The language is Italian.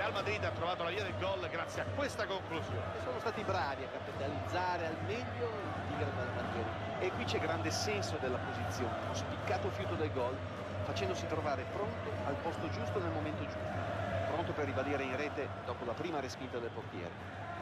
Real Madrid ha trovato la via del gol grazie a questa conclusione. E sono stati bravi a capitalizzare al meglio il Tigre Mantieri. E qui c'è grande senso della posizione, uno spiccato fiuto del gol, facendosi trovare pronto al posto giusto nel momento giusto, pronto per rivalire in rete dopo la prima respinta del portiere.